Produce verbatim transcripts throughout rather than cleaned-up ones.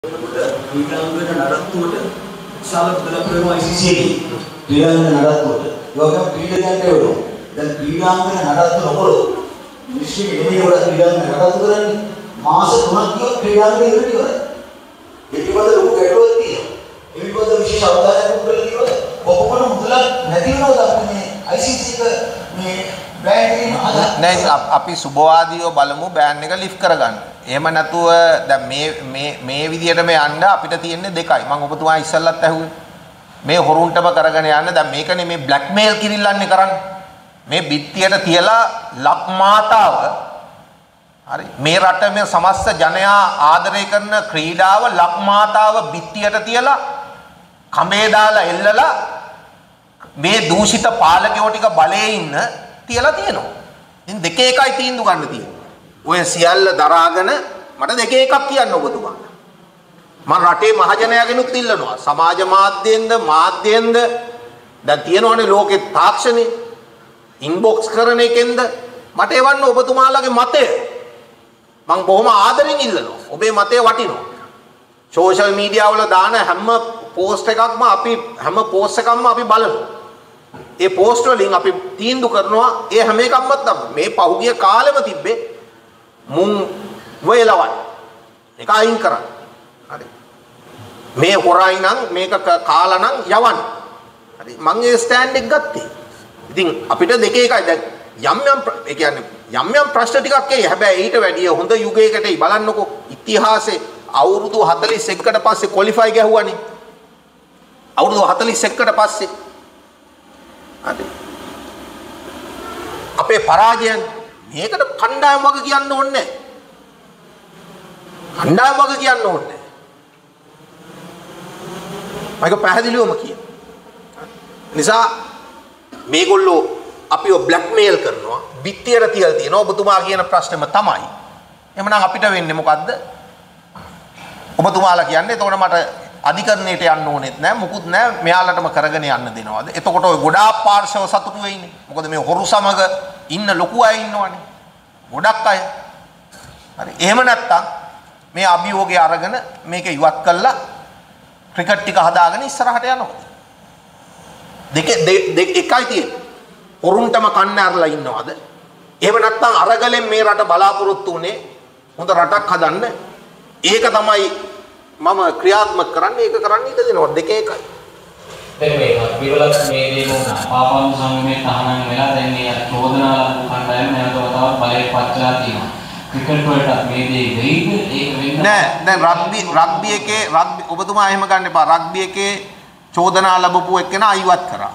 ක්‍රීඩාංගන නඩත්තුවට ශාල මුදලක් වෙනවා I C C එකේ. ක්‍රීඩාංගන නඩත්තුවට. ඒ වගේම ක්‍රීඩකයන්ට එවනවා. දැන් ක්‍රීඩාංගන නඩත්තු නොකරොත් විශ්ව ගෙනෙන්නේ වල ක්‍රීඩාංගන නඩත්තු කරන්නේ මාස තුනක් ගියොත් ක්‍රීඩාංගන ඉවරයි ඉවරයි. ඒ පිළිබඳ ලොකු ගැටලුවක් තියෙනවා. ඒ පිළිබඳ විශේෂ අවධානයක් යොමු කරලා තියෙනවා. කොහොමද මුදලක් නැති වෙනවද අපි මේ I C C එක මේ බෑන් එකේ නෑ අපි සුබවාදීව බලමු බෑන් එක ලිෆ්ට් කරගන්න. එහෙම නැතුව දැන් මේ මේ මේ විදිහටම යන්න අපිට තියෙන්නේ දෙකයි. මම ඔබතුමා ඉස්සල්ලත් ඇහුවේ. මේ හොරුන්ටම කරගෙන යන්න දැන් මේකනේ මේ බ්ලැක්මේල් කිරිල්ලන්නේ කරන්නේ. මේ බිත්තියට තියලා ලක් මාතාව හරි මේ රට මේ සමස්ත ජනයා ආදරය කරන ක්‍රීඩාව ලක් මාතාව බිත්තියට තියලා කඹේ දාලා එල්ලලා මේ දූෂිත පාලකයෝ ටික බලයේ ඉන්න තියලා තියෙනවා. ඉතින් දෙක එකයි තීන්දුව ගන්න තියෙන්නේ. ඔය සියල්ල දරාගෙන මට දෙක එකක් කියන්න ඔබතුමා. මම රටේ මහජනයාගෙනුත් ඉල්ලනවා. සමාජ මාධ්‍යෙන්ද මාධ්‍යෙන්ද දැන් තියෙනවනේ ලෝකේ තාක්ෂණේ ඉන්බොක්ස් කරන එකෙන්ද මට එවන්න ඔබතුමාලගේ මතය. මම බොහොම ආදරෙන් ඉල්ලනවා. ඔබේ මතය වටිනවා. සෝෂල් මීඩියා වල දාන හැම පෝස්ට් එකක්ම අපි හැම පෝස්ට් එකක්ම අපි බලනවා. ඒ පෝස්ට් වලින් අපි තීන්දුව කරනවා ඒ හැම එකක්ම තමයි මේ පහුගිය කාලෙම තිබ්බේ මුන් වේලවන් ඒක අයින් කරන්න. හරි. මේ හොරයි නම් මේක කාලා නම් යවන්න. හරි. මම ඒ ස්ටෑන්ඩ් එක ගත්තේ. ඉතින් අපිට දෙක එකයි දැන් යම් යම් ඒ කියන්නේ යම් යම් ප්‍රශ්න ටිකක් එයි. හැබැයි ඊට වැඩිය හොඳ යුගයකටයි බලන්නකෝ. ඉතිහාසයේ අවුරුදු හතළිස් එකකට පස්සේ ක්වොලිෆයි ගැහුවානේ. අවුරුදු හතළිස් එකකට පස්සේ. හරි. අපේ පරාජයන් මේකට කණ්ඩායම් වගේ කියන්න ඕනේ නැහැ. කණ්ඩායම් වගේ කියන්න ඕනේ නැහැ. මම පැහැදිලිවම කියන. නිසා මේගොල්ලෝ අපිව බ්ලැක්මේල් කරනවා. බිත්තියට තියලා තියෙනවා. ඔබතුමා කියන ප්‍රශ්නේම තමයි. එහෙනම් අපිට වෙන්නේ මොකද්ද? ඔබතුමාලා කියන්නේ එතකොට මට අධිකරණයට යන්න ඕනෙත් නැහැ. මුකුත් නැහැ. මෙයාලටම කරගෙන යන්න දෙනවද? එතකොට ඔය ගොඩාක් පාර්ශව සතුටු වෙයිනේ. මොකද මේ හොරු සමග ඉන්න ලොකු අය ඉන්නවනේ. ගොඩක් අය. හරි. එහෙම නැත්තම් මේ අභියෝගය අරගෙන මේක ඉවත් කළා ක්‍රිකට් ටික හදාගෙන ඉස්සරහට යනවා. දෙක දෙක එකයි තියෙන්නේ. හොරුන්ටම කන්න ඇරලා ඉන්නවද? එහෙම නැත්තම් අරගලෙන් මේ රට බලාපොරොත්තු උනේ හොඳ රටක් හදන්න. ඒක තමයි මම ක්‍රියාත්මක කරන්නේ. ඒක කරන්න ඉඩ දෙනවා. දෙක එකයි. දැන් මේ පිරලක් මේ දේ වුණා. පාපම් සංගමේ තහනම් වෙලා දැන් මේ චෝදනා ලබපු කණ්ඩායම නැවත වතාවක් බලයට පත් වෙලා තියෙනවා. ක්‍රිකට් වලට මේ දේ වෙයිද? ඒක වෙන්න නෑ. දැන් රග්බි රග්බි එකේ රග්බි ඔබතුමා එහෙම ගන්න එපා. රග්බි එකේ චෝදනා ලැබපු එක්කෙනා අයිවත් කරා.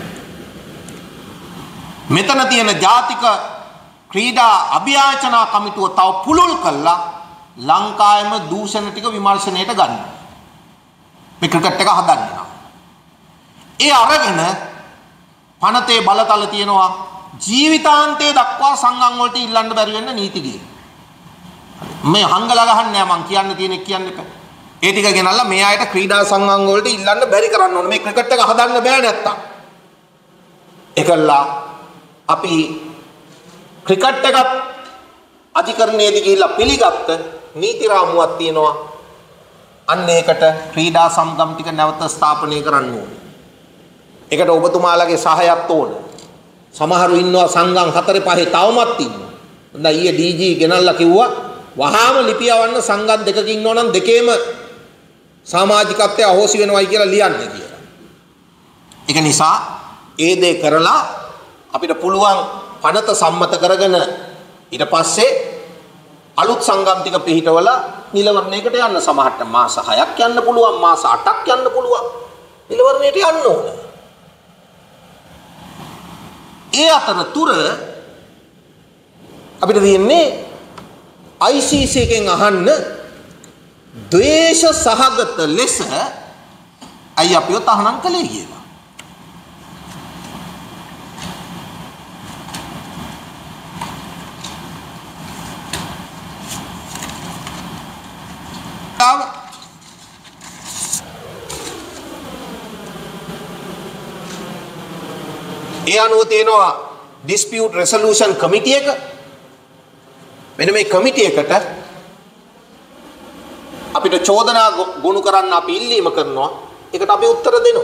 මෙතන තියෙන ජාතික ක්‍රීඩා අභියාචනා කමිටුව තව පුළුල් කළා ලංකාවේම දූෂණ ටික විමර්ශනයට ගන්න. මේ ක්‍රිකට් එක හදන්න. ඒ අරගෙන පනතේ බලතල තියෙනවා ජීවිතාන්තයේ දක්වා සංඝම් වලට ඉල්ලන්න බැරි වෙන්න නීති ගියේ. මේ හංගලා ගහන්නේ නැහැ මං කියන්න තියෙන්නේ කියන්නේ. ඒ ටික ගෙනල්ලා මේ ආයත ක්‍රීඩා සංඝම් වලට ඉල්ලන්න බැරි කරන්න ඕනේ. මේ ක්‍රිකට් එක හදන්න බෑ නැත්තම්. ඒකල්ලා අපි ක්‍රිකට් එකත් අධිකරණයේදී ගිහිල්ලා පිළිගත්ත නීති රාමුවක් තියෙනවා. අන්න ඒකට ක්‍රීඩා සංගම් ටික නැවත ස්ථාපනය කරන්න ඕනේ. ඒකට ඔබතුමාලගේ සහයත් ඕන. සමහරු ඉන්නවා සංගම් හතරේ පහේ තවමත් ඉන්නවා. දැන් ඊයේ ඩී ජී ගෙනල්ලා කිව්වා වහාම ලිපියවන්න සංගම් දෙකකින් ඉන්නවා නම් දෙකේම සමාජිකත්වය අහෝසි වෙනවයි කියලා ලියන්න කියලා. ඒක නිසා ඒ දේ කරලා අපිට පුළුවන් පනත සම්මත කරගෙන ඊට පස්සේ අලුත් සංගම් ටික පිහිටවලා නිලවරණයකට යන්න. සමහරට මාස හයක් යන්න පුළුවන්, මාස අටක් යන්න පුළුවන්. නිලවරණයට යන්න ඕන. ඒ අතරතුර අපිට තියෙන්නේ I C C එකෙන් අහන්න ද්වේෂ සහගත ලෙස අය අපිව තහනම් කළේ කියලා. ඒ අනුව තියෙනවා dispute resolution committee එක. මෙන්න මේ කමිටි එකට අපිට චෝදනා ගොනු කරන්න අපි ඉල්ලීම කරනවා. ඒකට අපි උත්තර දෙනවා.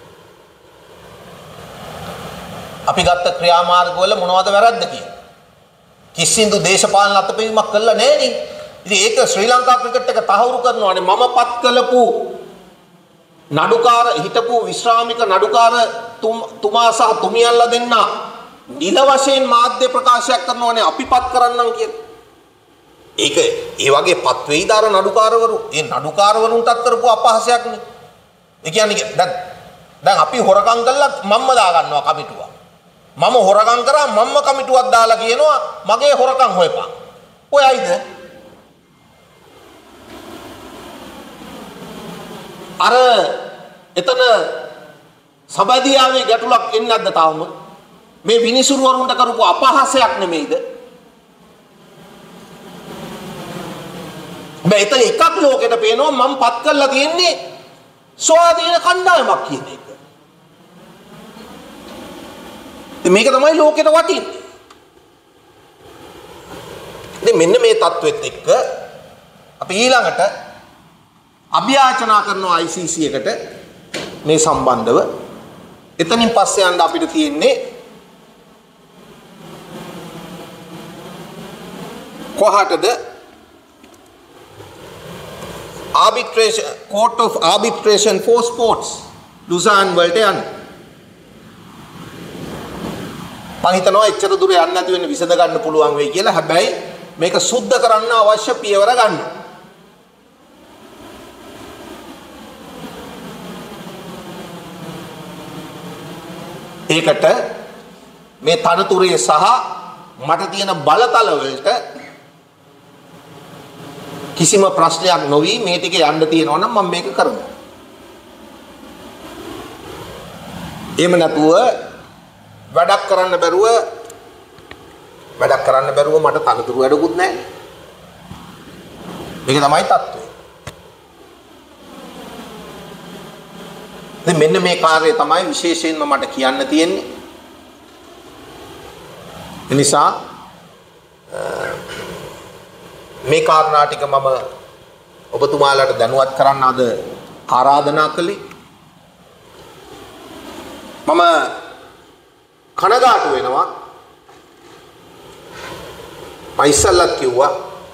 අපි ගත්ත ක්‍රියාමාර්ගවල මොනවද වැරද්ද කියලා. කිසිදු දේශපාලන අතපෙවීමක් කළා නැහැ නේ. ඉතින් ඒක ශ්‍රී ලංකා ක්‍රිකට් එක තහවුරු කරනවානේ. මම පත් කළපු නඩුකාර හිටපු විශ්‍රාමික නඩුකාර තුමා සහ තුමියන්ලා දෙන්න නිල වශයෙන් මාධ්‍ය ප්‍රකාශයක් කරනවානේ අපි පත් කරන්නම් කියලා. ඒක ඒ වගේ පත් වෙයිද අර නඩුකාරවරු? ඒ නඩුකාරවරුන්ටත් කරපු අපහාසයක් නේ. ඒ කියන්නේ දැන් දැන් අපි හොරකම් කළා මම්ම දා ගන්නවා කමිටුවක්. මම හොරකම් කරා මම්ම කමිටුවක් දාලා කියනවා මගේ හොරකම් හොයපන්. ඔයයිද? අර එතන සබදියාවේ ගැටලුවක් එන්නේ නැද්ද තාම? මේ විනිසුරු වරුන්ට කරපු අපහාසයක් නෙමෙයිද? මේ එතන එකක් ලෝකෙට පේනවා මම පත් කරලා තියෙන්නේ ස්වාධීන කණ්ඩායමක් කියන එක. මේක තමයි ලෝකෙට වටින්නේ. ඉතින් මෙන්න මේ தത്വෙත් එක්ක අපි ඊළඟට අභ්‍යාචනා කරනවා I C C එකට මේ සම්බන්ධව. එතනින් පස්සේ යන්න අපිට තියෙන්නේ කොහාටද arbitration court of arbitration for sports ලුසාන් වලට යන්න. මම හිතනවා එච්චර දුර යන්න නැති වෙන විසඳ ගන්න පුළුවන් වෙයි කියලා. හැබැයි මේක සුද්ධ කරන්න අවශ්‍ය පියවර ගන්න. ඒකට මේ තනතුරේ සහ මට තියෙන බලතල වලට කිසිම ප්‍රශ්නයක් නොවි මේ ටික යන්න තියෙනවා නම් මම මේක කරනවා. එහෙම නැතුව වැඩක් කරන්න බැරුව වැඩක් කරන්න බැරුව මට තනතුරු වැඩකුත් නැහැ. මේක තමයි තත්ත්වය. දැන් මෙන්න මේ කාර්යය තමයි විශේෂයෙන්ම මට කියන්න තියෙන්නේ. ඒ නිසා මේ කාරණා ටික මම ඔබතුමාලාට දැනුවත් කරන්න අද ආරාධනා කළේ. මම කනගාටු වෙනවා. මම ඉස්සල්ලත් කිව්වා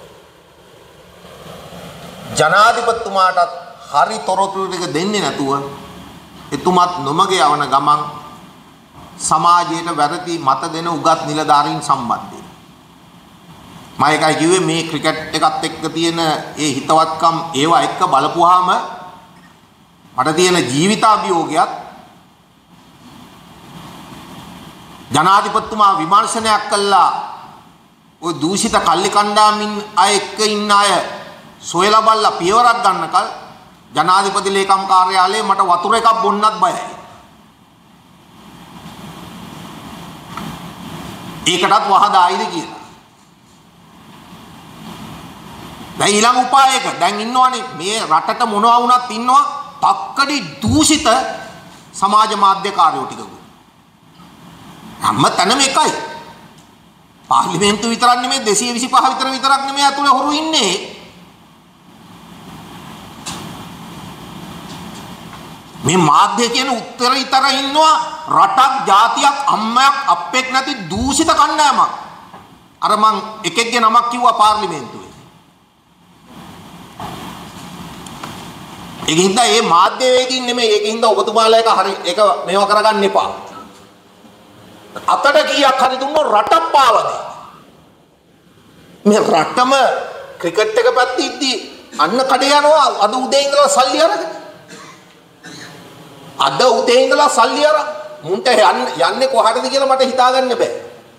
ජනාධිපතිතුමාටත් හරි තොරතුරු ටික දෙන්නේ නැතුව එතුමත් නොමග යවන ගමන් සමාජයට වැරදි මත දෙන උගත් නිලධාරීන් සම්බන්ධයෙන් මම එකයි කිව්වේ මේ ක්‍රිකට් එකත් එක්ක තියෙන ඒ හිතවත්කම් ඒවා එක්ක බලපුවාම මට තියෙන ජීවිතාභියෝගයක් ජනාධිපතිතුමා විමර්ශනයක් කළා ওই දූෂිත කල්ලි කණ්ඩායමින් අය එක්ක ඉන්න අය සොයලා බලලා පියවරක් ගන්නකල් ජනාධිපති ලේකම් කාර්යාලයේ මට වතුර එකක් බොන්නත් බයයි. ඒකටත් වහදායිද කියලා. දැන් ඊළඟ උපායක දැන් ඉන්නවනේ මේ රටට මොනවා වුණත් ඉන්නවා තක්කඩි දූෂිත සමාජ මාධ්‍යකාරයෝ ටිකකුත්. හැම තැනම එකයි. පාර්ලිමේන්තුව විතරක් නෙමෙයි දෙසිය විසිපහ විතර විතරක් නෙමෙයි අතුලේ හොරු ඉන්නේ. මේ මාධ්‍ය කියන උත්තර ඊතර ඉන්නවා රටක් ජාතියක් අම්මයක් අප්පෙක් නැති දූෂිත කණ්ඩායමක්. අර මං එකෙක්ගේ නමක් කිව්වා පාර්ලිමේන්තුවේ. ඒකින්ද මේ මාධ්‍ය වේදින් නෙමෙයි ඒකින්ද ඔබතුමාලා එක හරි ඒක මේව කරගන්න එපා. අතට කීයක් හරි දුන්නොත් රටක් පාවදේ. මේ රටම ක්‍රිකට් එක පැත්තෙද්දී අන්න කඩේ යනවා අද උදේ ඉඳලා සල්ලි අරගෙන. අද උදේ ඉඳලා සල්ලි අරන් මුන්ට යන්නේ කොහටද කියලා මට හිතාගන්න බෑ.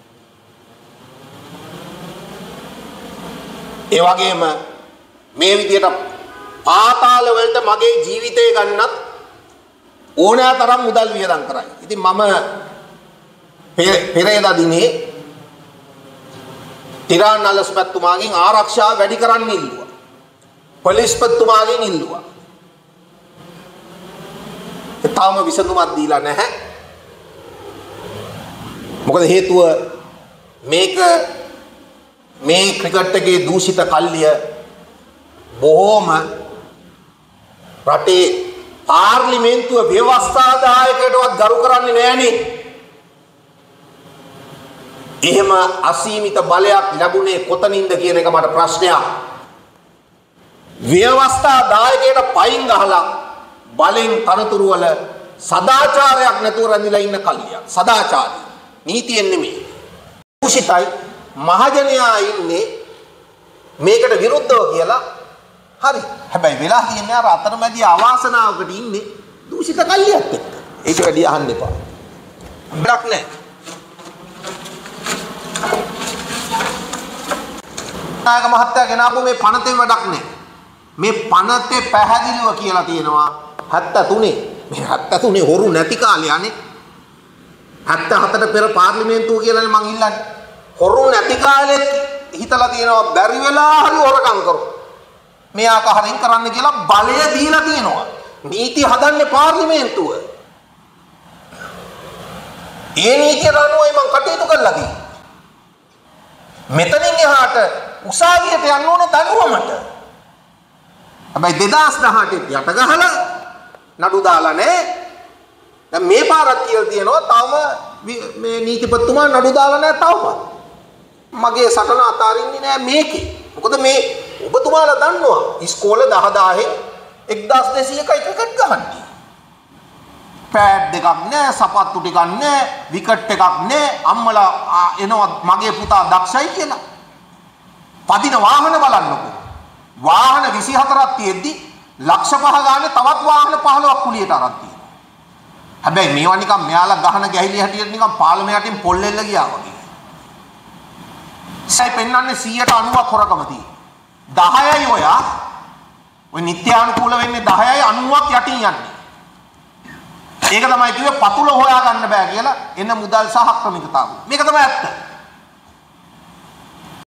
ඒ වගේම මේ විදියට පාතාල වලට මගේ ජීවිතය ගන්නත් ඕනෑ තරම් මුදල් වියදම් කරයි. ඉතින් මම පෙරේදා දිනේ තිරාන් අලස්පත්තුමාගෙන් ආරක්ෂාව වැඩි කරන්න ඉල්ලුවා. පොලිස්පත්තුමාගෙන් ඉල්ලුවා. තාම විසඳුමක් දීලා නැහැ. මොකද හේතුව මේක මේ ක්‍රිකට් එකේ දූෂිත කල්ලිය බොහෝම රටේ පාර්ලිමේන්තුව ව්‍යවස්ථාදායකයටවත් ගරු කරන්නේ නැහනේ. එහෙම අසීමිත බලයක් ලැබුණේ කොතනින්ද කියන එක මට ප්‍රශ්නයක්. ව්‍යවස්ථාදායකයට පයින් ගහලා බලෙන් තනතුරු වල සදාචාරයක් නැතුව රැඳිලා ඉන්න කල්ලියක්. සදාචාරය. නීතියෙන් නෙමෙයි. කුසිතයි මහජනයා ඉන්නේ මේකට විරුද්ධව කියලා. හරි. හැබැයි වෙලා තියෙන්නේ අර අතරමැදි අවාසනාවකට ඉන්නේ දූෂිත කල්ලියක් එක්ක. ඒක වැඩි අහන්න එපා. බඩක් නැහැ. නායක මහත්තයා ගෙනාපු මේ පනතේ වැඩක් නැහැ. මේ පනතේ පැහැදිලිව කියලා තියෙනවා හැත්තෑ තුනේ. මේ හැත්තෑ තුනේ හොරු නැති කාලේ අනේ. හැත්තෑ හතට පෙර පාර්ලිමේන්තුව කියලානේ මං ඉල්ලන්නේ. හොරු නැති කාලෙත් හිතලා තියෙනවා බැරි වෙලා හරි හොරකම් කරු. මේ ආකාරයෙන් කරන්න කියලා බලය දීලා තියෙනවා. නීති හදන්නේ පාර්ලිමේන්තුව. ඒ නීතිය අනුවයි මම කටයුතු කරලා තියෙන්නේ. මෙතනින් එහාට උසාවියට යන්න ඕන දඬුවමට. හැබැයි දෙදාස් දහඅටේ යට ගහලා නඩු දාලා නැහැ. දැන් මේ පාරක් කියලා තියෙනවා තවම මේ නීතිපතිතුමා නඩු දාලා නැහැ තවම. මගේ සටන අතාරින්නේ නැහැ මේකේ. මොකද මේ ඔබතුමාලා දන්නවා ඉස්කෝලේ දහ දාහෙන් එක්දාස් දෙසීයක ක්‍රිකට් ගහන්නේ. පෑඩ් දෙකක් නැහැ, සපත්තු ටිකක් නැහැ, විකට් එකක් නැහැ. අම්මලා එනවා මගේ පුතා දක්ෂයි කියලා. පදින වාහන බලන්නකෝ. වාහන විසිහතරක් තියෙද්දි ලක්ෂ පහ ගානේ තවත් වාහන පහළොවක් කුලියට අරන් තියෙනවා. හැබැයි මේවා නිකන් මෙයාලා ගහන ගැහිලි හැටියට නිකන් පාලමේ යටින් පොල් එල්ල ගියා වගේ. සයි පෙන්නන්නේ සීයට අනූවක් හොරකම තියෙනවා. දහයයි ඔයා ඔය නිත්‍යානුකූල වෙන්නේ දහයයි අනූවක් යටින් යන්නේ. ඒක තමයි කිව්වේ පතුල හොයා ගන්න බෑ කියලා එන මුදල් සහ ක්‍රමිකතාවය. මේක තමයි ඇත්ත.